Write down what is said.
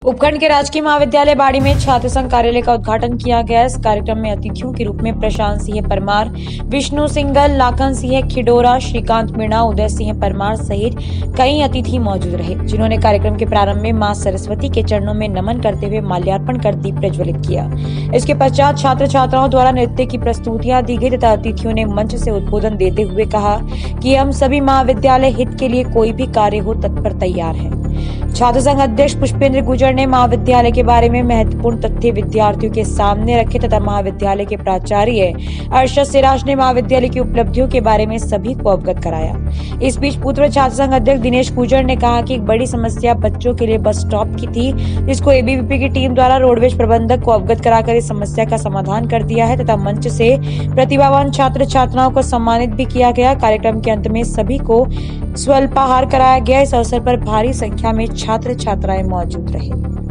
उपखंड के राजकीय महाविद्यालय बाड़ी में छात्र संघ कार्यालय का उद्घाटन किया गया। इस कार्यक्रम में अतिथियों के रूप में प्रशांत सिंह परमार, विष्णु सिंगल, लाखन सिंह खिडोरा, श्रीकांत मीणा, उदय सिंह परमार सहित कई अतिथि मौजूद रहे, जिन्होंने कार्यक्रम के प्रारंभ में मां सरस्वती के चरणों में नमन करते हुए माल्यार्पण कर दीप प्रज्वलित किया। इसके पश्चात छात्र छात्राओं द्वारा नृत्य की प्रस्तुतियां दी गई तथा अतिथियों ने मंच से उद्बोधन देते हुए कहा कि हम सभी महाविद्यालय हित के लिए कोई भी कार्य हो तत्पर तैयार है। छात्र संघ अध्यक्ष पुष्पेंद्र गुर्जर ने महाविद्यालय के बारे में महत्वपूर्ण तथ्य विद्यार्थियों के सामने रखे तथा महाविद्यालय के प्राचार्य अरशद सिराज ने महाविद्यालय की उपलब्धियों के बारे में सभी को अवगत कराया। इस बीच पूर्व छात्र संघ अध्यक्ष दिनेश गुर्जर ने कहा कि एक बड़ी समस्या बच्चों के लिए बस स्टॉप की थी, जिसको एबीवीपी की टीम द्वारा रोडवेज प्रबंधक को अवगत कराकर इस समस्या का समाधान कर दिया है तथा मंच से प्रतिभावान छात्र छात्राओं को सम्मानित भी किया गया। कार्यक्रम के अंत में सभी को स्वल्पाहार कराया गया। इस अवसर पर भारी संख्या में छात्र छात्राएं मौजूद रहे।